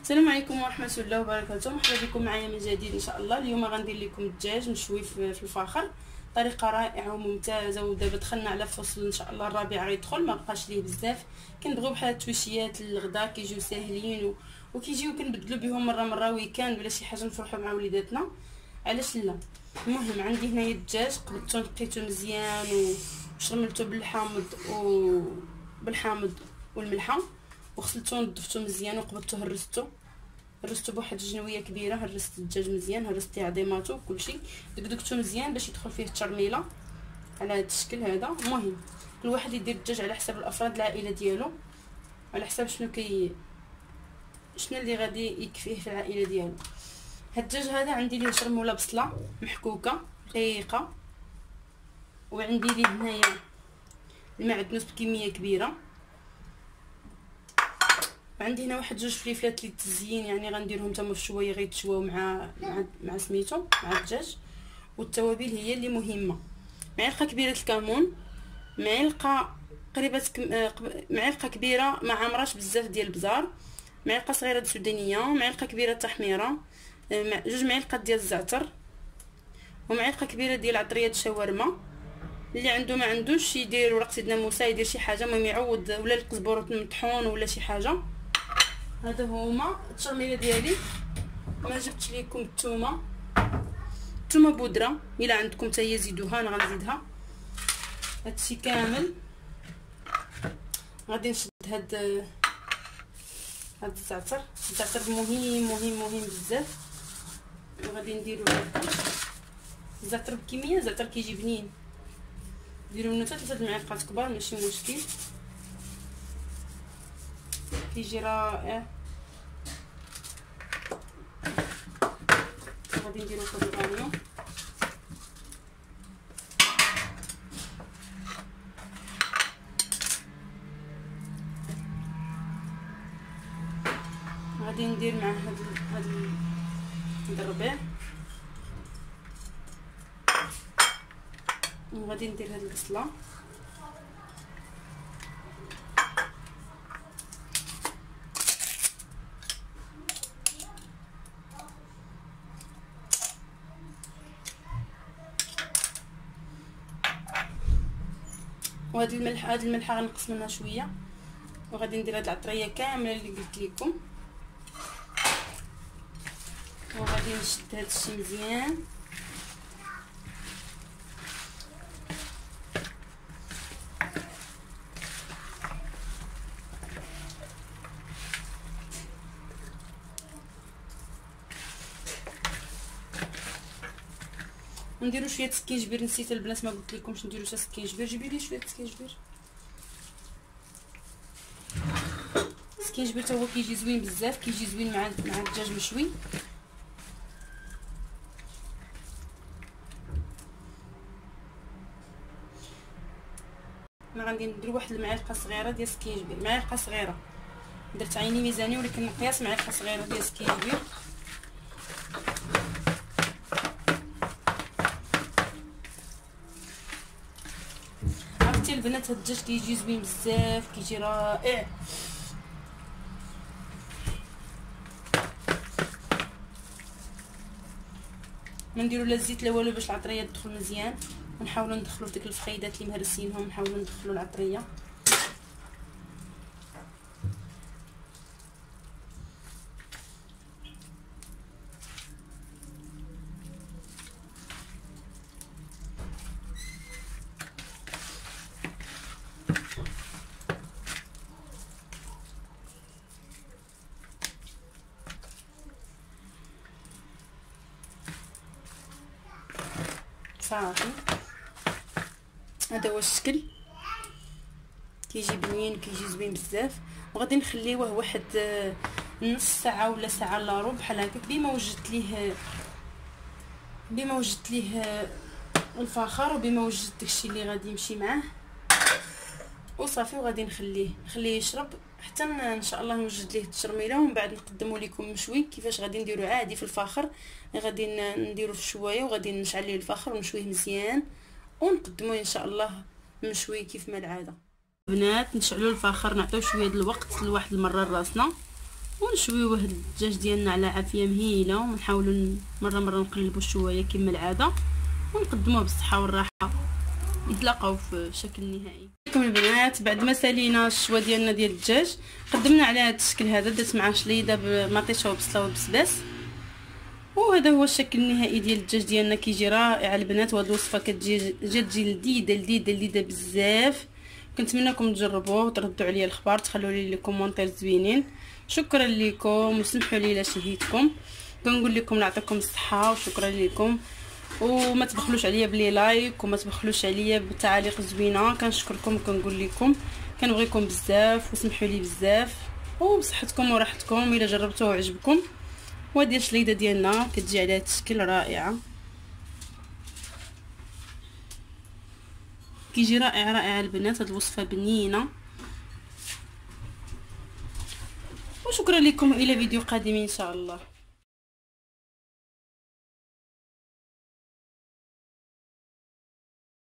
السلام عليكم ورحمه الله وبركاته. مرحبا بكم معايا من جديد ان شاء الله. اليوم غندير لكم الدجاج مشوي في الفخار، طريقه رائعه وممتازه. ودابا دخلنا على فصل ان شاء الله الربيع غيدخل، ما بقاش ليه بزاف. كنبغيو بحال التويشيات للغدا كيجيو ساهلين وكيجيو كنبدلوا بهم مره ويكاند ولا شي حاجه نفرحوا مع وليداتنا، علاش لا. المهم عندي هنايا الدجاج قبلته نقيته مزيان وشرملته بالحامض والملحه، وغسلته ونظفته مزيان وقبضته هرسته بواحد الجنويه كبيره. هرست الدجاج مزيان، هرست عظيماته وكلشي، دقدقته مزيان باش يدخل فيه الترميله على هذا الشكل هذا. المهم كل واحد يدير الدجاج على حسب الافراد العائله ديالو، على حسب شنو اللي غادي يكفيه في العائله ديالو. هاد الدجاج هذا عندي ليه شرموله بصله محكوكه رقيقه، وعندي ليه هنايا المعدنوس بكميه كبيره، وعندي هنا واحد جوج فليفلات للتزيين، يعني غنديرهم تما في شويه غيتشواو مع سميتو مع الدجاج. والتوابل هي اللي مهمه: معلقه كبيره الكمون، معلقه كبيره ما عمراش بزاف ديال البزار، معلقه صغيره سودانيه، معلقه كبيره تحميره، جوج معالق ديال الزعتر، ومعلقه كبيره ديال عطريه الشاورما. اللي عنده ما عندوش يدير ورق سيدنا موسى، يدير شي حاجه، المهم يعوض، ولا القزبروت مطحون ولا شي حاجه. هذا هما الترميله ديالي. ما جبت لكم الثومه بودره، الا عندكم حتى هي زيدوها، انا غنزيدها. هادشي كامل غادي نشد هاد الزعتر مهم بزاف، وغادي نديرو الزعتر بكميه. الزعتر كيجي بنين، ديروا منه حتى 3 معالق كبار ماشي مشكل، كيجي رائع. غادي نديرو الكزبره، غادي ندير مع هاد الربيع، وغادي ندير هاد البصله، وهاد الملحه غنقص منها شويه، وغادي ندير هاد العطريه كامله اللي قلت لكم، وغادي نشد هاد الشي مزيان. نديرو شويه سكينجبير، نسيت البنات ما قلت لكمش نديرو حتى سكينجبير. جيبي لي شويه سكينجبير حتى هو كيجي زوين بزاف، كيجي زوين مع الدجاج مشوي. انا غادي ندير واحد المعلقه صغيره ديال سكينجبير، معلقه صغيره، درت عيني ميزاني ولكن القياس معلقه صغيره ديال سكينجبير. عرفتي البنات هاد الدجاج كيجي زوين بزاف، كيجي رائع. ما نديرو لا الزيت لا والو باش العطريه تدخل مزيان، ونحاولوا ندخلوا في ديك الفخيدات اللي مهرسينهم، نحاولوا ندخلوا العطريه. صافي هذا هو الشكل، كيجي بنين كيجي زوين بزاف. وغادي نخليوه واحد نص ساعه ولا ساعه الا ربع بحال هكاك، بما وجدت ليه الفخار، وبما وجدت داكشي اللي غادي يمشي معاه، وصافي. وغادي نخليه يشرب حتى ان شاء الله نوجد ليه التشرميله، ومن بعد نقدموا لكم مشوي كيفاش غادي نديرو عادي في الفخر. غادي نديرو في الشوايه، وغادي نشعل ليه الفخر ونشويه مزيان، ونقدموه ان شاء الله مشوي كيف ما العاده. بنات نشعلوا الفخر، نعطيو شويه د الوقت لواحد المره لراسنا، ونشويو هاد الدجاج ديالنا على عافيه مهيله، ونحاولوا مره نقلبوا شويه كما العاده، ونقدموه بالصحه والراحه. نتلاقاو في شكل نهائي. لكم البنات بعد ما سالينا الشوا ديالنا ديال الدجاج، قدمنا على هذا الشكل هذا. درت معاه شليده بمطيشه وبصله وبسباس، وهذا هو الشكل النهائي ديال الدجاج ديالنا. كيجي رائع البنات، وهاد الوصفه كتجي لذيذه بزاف. كنتمنىكم تجربوه وتردوا عليا الخبر، تخلوا لي كومونتير زوينين. شكرا لكم وسمحوا لي الا شهيتكم. كنقول لكم يعطيكم الصحه وشكرا لكم، وما تبخلوش عليا بلي لايك، وما تبخلوش عليا بالتعاليق زوينه. كنشكركم، كنقول لكم كنبغيكم بزاف وسمحوا لي بزاف، وبصحتكم وراحتكم الا جربتوه وعجبكم. وهذه الشليده ديالنا كتجي على هذا الشكل رائعه، كيجي رائع البنات. هاد الوصفه بنينه، وشكرا لكم. الى فيديو قادم ان شاء الله.